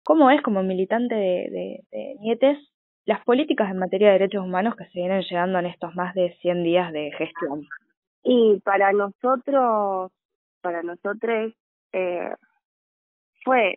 ¿Cómo es como militante de Nietes las políticas en materia de derechos humanos que se vienen llegando en estos más de 100 días de gestión? Y para nosotros, eh, fue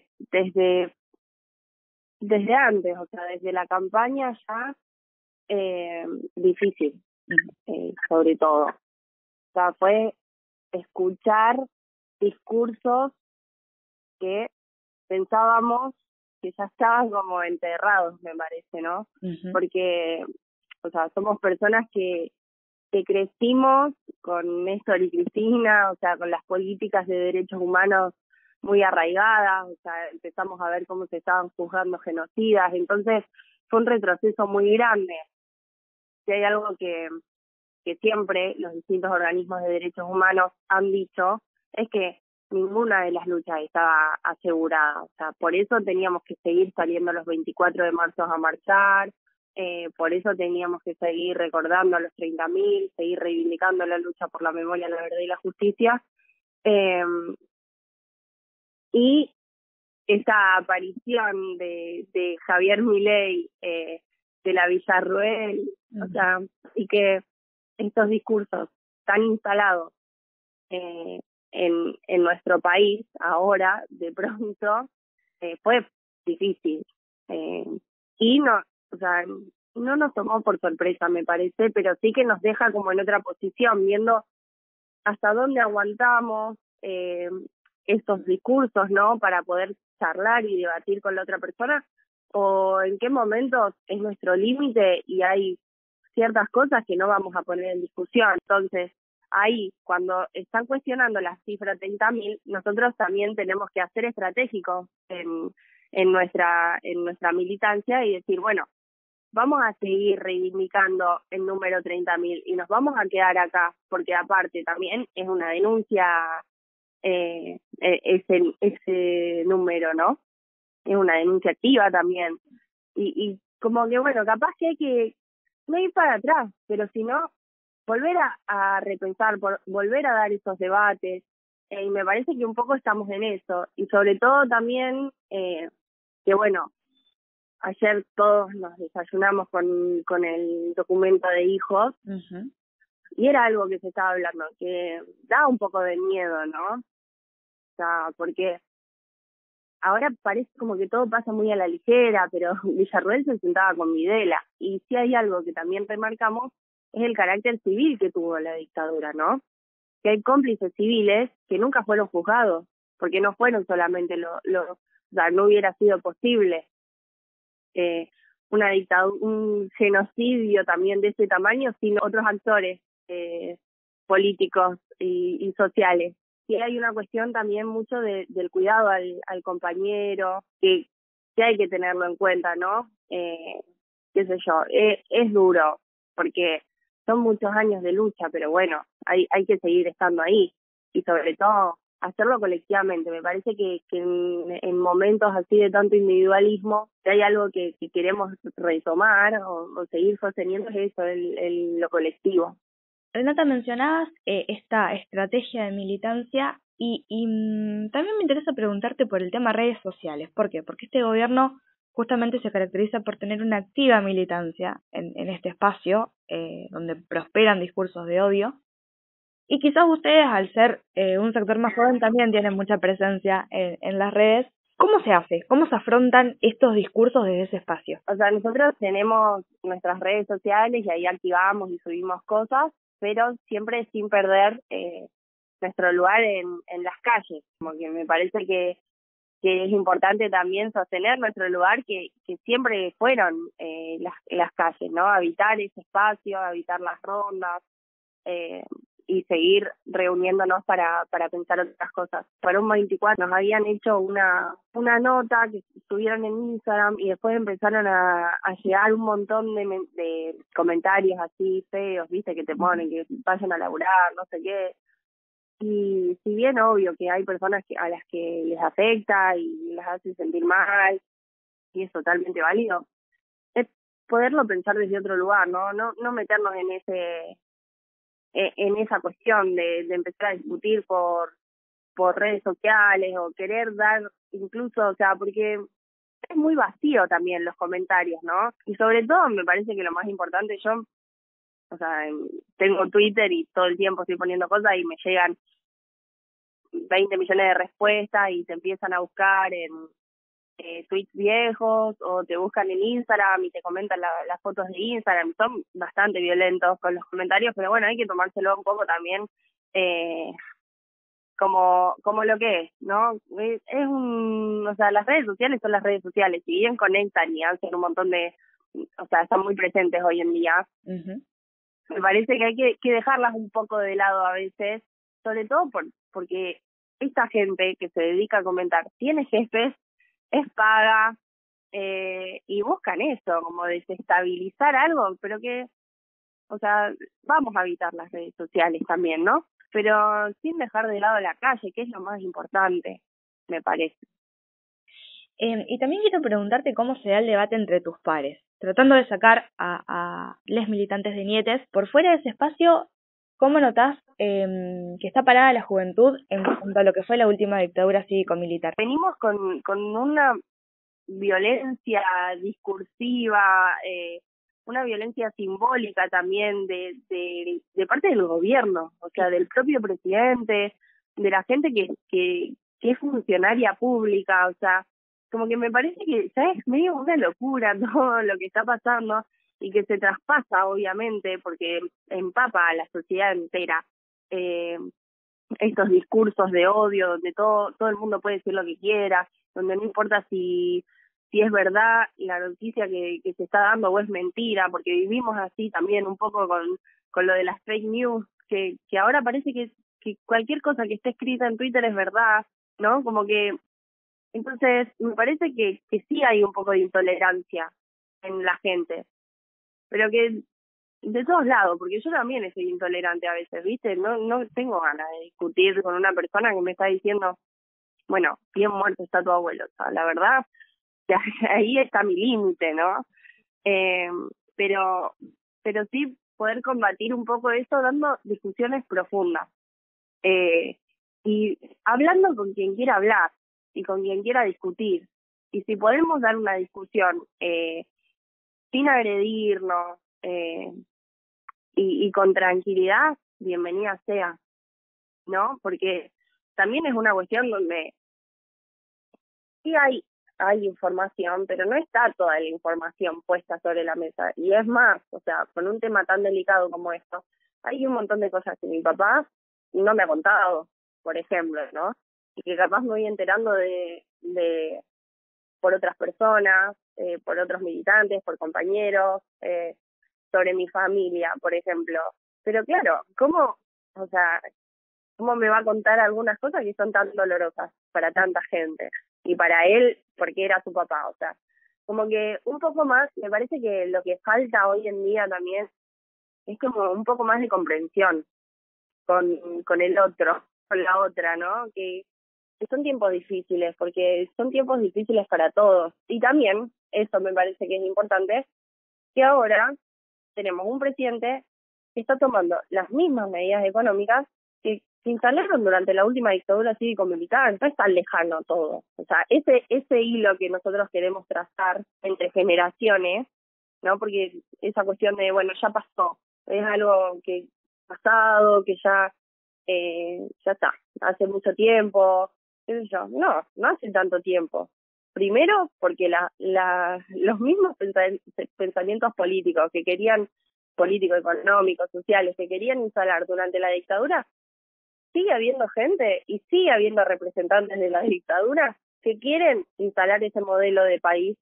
desde antes, o sea, desde la campaña ya difícil, sobre todo. O sea, fue escuchar discursos que pensábamos que ya estaban como enterrados, me parece, ¿no? Uh-huh. Porque, o sea, somos personas que crecimos con Néstor y Cristina, o sea, con las políticas de derechos humanos muy arraigadas, o sea, empezamos a ver cómo se estaban juzgando genocidas, entonces fue un retroceso muy grande. Si hay algo que siempre los distintos organismos de derechos humanos han dicho, es que ninguna de las luchas estaba asegurada. O sea, por eso teníamos que seguir saliendo los 24 de marzo a marchar, por eso teníamos que seguir recordando a los 30.000, seguir reivindicando la lucha por la memoria, la verdad y la justicia. Y esa aparición de Javier Milei, de la Villarroel, o sea, y que estos discursos tan instalados en nuestro país ahora, de pronto, fue difícil. Eh, y no, o sea, no nos tomó por sorpresa, me parece, pero sí que nos deja como en otra posición, viendo hasta dónde aguantamos estos discursos, ¿no? Para poder charlar y debatir con la otra persona, o en qué momentos es nuestro límite y hay ciertas cosas que no vamos a poner en discusión. Entonces, ahí, cuando están cuestionando la cifra 30.000, nosotros también tenemos que hacer estratégicos en nuestra militancia y decir, bueno, vamos a seguir reivindicando el número 30.000 y nos vamos a quedar acá, porque aparte también es una denuncia ese número, ¿no? Es una denuncia activa también. Y como que, bueno, capaz que hay que no ir para atrás, pero si no, volver a repensar, volver a dar esos debates, y me parece que un poco estamos en eso, y sobre todo también, que bueno, ayer todos nos desayunamos con el documento de hijos, uh-huh. y era algo que se estaba hablando, que da un poco de miedo, ¿no? O sea, porque ahora parece como que todo pasa muy a la ligera, pero Villarroel se sentaba con Videla. Y si hay algo que también remarcamos, es el carácter civil que tuvo la dictadura, ¿no? Que hay cómplices civiles que nunca fueron juzgados, porque no fueron solamente o sea, no hubiera sido posible una dictadura, un genocidio también de ese tamaño sin otros actores políticos y sociales. Sí hay una cuestión también mucho del cuidado al compañero, que hay que tenerlo en cuenta, ¿no? Qué sé yo, es duro, porque son muchos años de lucha, pero bueno, hay que seguir estando ahí, y sobre todo hacerlo colectivamente. Me parece que en momentos así de tanto individualismo, si hay algo que queremos retomar o seguir sosteniendo, es eso, lo colectivo. Renata, mencionabas esta estrategia de militancia y también me interesa preguntarte por el tema redes sociales. ¿Por qué? Porque este gobierno justamente se caracteriza por tener una activa militancia en este espacio donde prosperan discursos de odio. Y quizás ustedes, al ser un sector más joven, también tienen mucha presencia en las redes. ¿Cómo se hace? ¿Cómo se afrontan estos discursos desde ese espacio? O sea, nosotros tenemos nuestras redes sociales y ahí activamos y subimos cosas, pero siempre sin perder nuestro lugar en las calles. Como que me parece que es importante también sostener nuestro lugar, que siempre fueron las calles, ¿no? Habitar ese espacio, habitar las rondas, y seguir reuniéndonos para pensar otras cosas. Para un 24 nos habían hecho una nota que subieron en Instagram y después empezaron a llegar un montón de comentarios así feos, viste, que te ponen que vayan a laburar, no sé qué. Y si bien obvio que hay personas a las que les afecta y las hace sentir mal, y es totalmente válido, es poderlo pensar desde otro lugar, no meternos en esa cuestión de empezar a discutir por redes sociales o querer dar incluso, o sea, porque es muy vacío también los comentarios, ¿no? Y sobre todo me parece que lo más importante, yo, o sea, tengo Twitter y todo el tiempo estoy poniendo cosas y me llegan 20 millones de respuestas y te empiezan a buscar en tweets viejos o te buscan en Instagram y te comentan las fotos de Instagram. Son bastante violentos con los comentarios, pero bueno, hay que tomárselo un poco también eh, como lo que es, ¿no? Es o sea, las redes sociales son las redes sociales, si bien conectan y hacen un montón o sea, están muy presentes hoy en día. Uh-huh. Me parece que hay que dejarlas un poco de lado a veces, sobre todo porque esta gente que se dedica a comentar tiene jefes, es paga, y buscan eso, como desestabilizar algo, pero que, o sea, vamos a evitar las redes sociales también, ¿no? Pero sin dejar de lado la calle, que es lo más importante, me parece. Y también quiero preguntarte cómo se da el debate entre tus pares, tratando de sacar a les militantes de Nietes. Por fuera de ese espacio, ¿cómo notás que está parada la juventud en cuanto a lo que fue la última dictadura cívico-militar? Venimos con una violencia discursiva, una violencia simbólica también de parte del gobierno, o sea, del propio presidente, de la gente que es funcionaria pública, o sea, como que me parece que ya es medio una locura todo lo que está pasando y que se traspasa, obviamente, porque empapa a la sociedad entera. Estos discursos de odio donde todo el mundo puede decir lo que quiera, donde no importa si es verdad la noticia que se está dando o es mentira, porque vivimos así también un poco con lo de las fake news, que ahora parece que cualquier cosa que esté escrita en Twitter es verdad, ¿no? Como que, entonces, me parece que sí hay un poco de intolerancia en la gente, pero que de todos lados, porque yo también soy intolerante a veces, ¿viste? No tengo ganas de discutir con una persona que me está diciendo, bueno, bien muerto está tu abuelo, o sea, la verdad, que ahí está mi límite, ¿no? Eh, pero sí poder combatir un poco eso dando discusiones profundas y hablando con quien quiera hablar y con quien quiera discutir. Y si podemos dar una discusión sin agredirnos, y con tranquilidad, bienvenida sea, ¿no? Porque también es una cuestión donde sí hay información, pero no está toda la información puesta sobre la mesa. Y es más, o sea, con un tema tan delicado como esto, hay un montón de cosas que mi papá no me ha contado, por ejemplo, ¿no? Y que capaz me voy enterando de por otras personas, por otros militantes, por compañeros, sobre mi familia, por ejemplo. Pero claro, o sea, cómo me va a contar algunas cosas que son tan dolorosas para tanta gente? Y para él, porque era su papá, o sea, como que un poco más, me parece que lo que falta hoy en día también es como un poco más de comprensión con el otro, con la otra, ¿no? Que son tiempos difíciles, porque son tiempos difíciles para todos. Y también, eso me parece que es importante, que ahora tenemos un presidente que está tomando las mismas medidas económicas que se instalaron durante la última dictadura cívico-militar. No es tan lejano todo. O sea, ese hilo que nosotros queremos trazar entre generaciones, ¿no? Porque esa cuestión de, bueno, ya pasó, es algo que pasado, que ya está, hace mucho tiempo, qué sé yo. No hace tanto tiempo. Primero, porque los mismos pensamientos políticos económicos, sociales, que querían instalar durante la dictadura, sigue habiendo gente y sigue habiendo representantes de la dictadura que quieren instalar ese modelo de país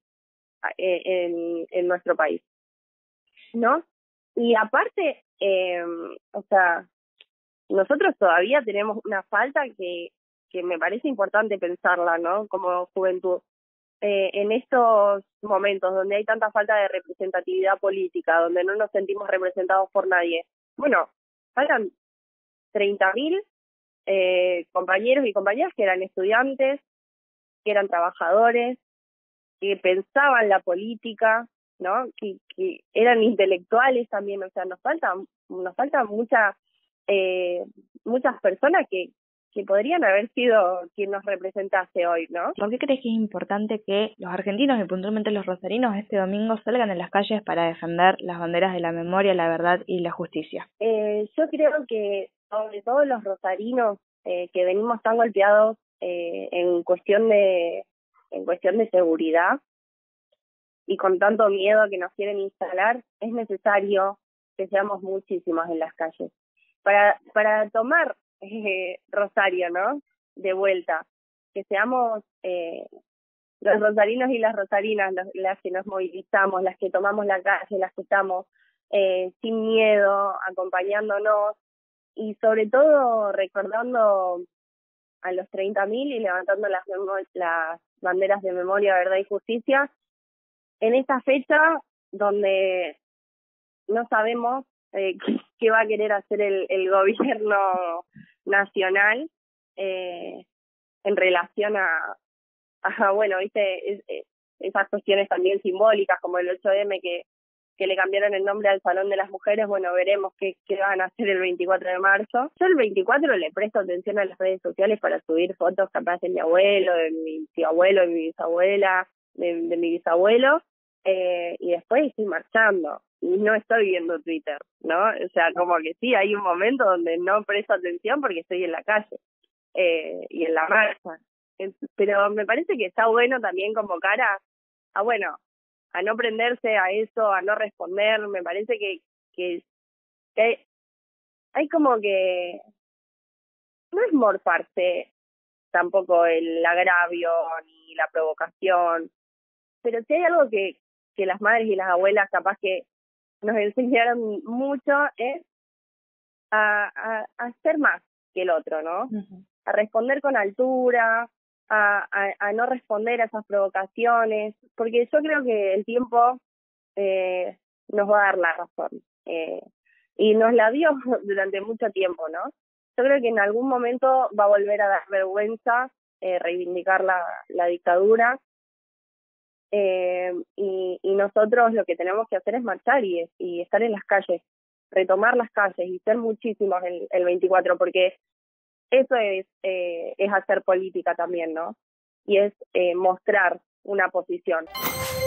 en nuestro país, ¿no? Y aparte, o sea, nosotros todavía tenemos una falta que me parece importante pensarla, ¿no? Como juventud. En estos momentos donde hay tanta falta de representatividad política, donde no nos sentimos representados por nadie, bueno, faltan 30.000 compañeros y compañeras que eran estudiantes, que eran trabajadores, que pensaban la política, ¿no? Que eran intelectuales también, o sea, nos faltan muchas personas que que podrían haber sido quien nos representase hoy, ¿no? ¿Por qué crees que es importante que los argentinos y puntualmente los rosarinos este domingo salgan a las calles para defender las banderas de la memoria, la verdad y la justicia? Yo creo que sobre todo los rosarinos que venimos tan golpeados en cuestión de seguridad y con tanto miedo que nos quieren instalar, es necesario que seamos muchísimos en las calles para tomar Rosario, ¿no? De vuelta, que seamos los rosarinos y las rosarinas las que nos movilizamos, las que tomamos la calle, las que estamos sin miedo, acompañándonos y sobre todo recordando a los 30.000 y levantando las banderas de memoria, verdad y justicia en esta fecha donde no sabemos qué va a querer hacer el gobierno nacional en relación a bueno, viste, esas cuestiones también simbólicas como el 8M que le cambiaron el nombre al Salón de las Mujeres. Bueno, veremos qué van a hacer el 24 de marzo. Yo el 24 le presto atención a las redes sociales para subir fotos capaz de mi abuelo, de mi tío abuelo, de mi bisabuela, de mi bisabuelo, y después estoy marchando y no estoy viendo Twitter, ¿no? O sea, como que sí, hay un momento donde no presto atención porque estoy en la calle y en la marcha. Pero me parece que está bueno también convocar bueno, a no prenderse a eso, a no responder. Me parece que hay como que no es morfarse tampoco el agravio ni la provocación, pero si hay algo que las madres y las abuelas capaz que nos enseñaron mucho es a ser más que el otro, ¿no? Uh-huh. A responder con altura, a no responder a esas provocaciones, porque yo creo que el tiempo nos va a dar la razón, y nos la dio durante mucho tiempo, ¿no? Yo creo que en algún momento va a volver a dar vergüenza reivindicar la dictadura, y nosotros lo que tenemos que hacer es marchar y estar en las calles, retomar las calles y ser muchísimos el 24, porque eso es hacer política también, ¿no? Y es mostrar una posición.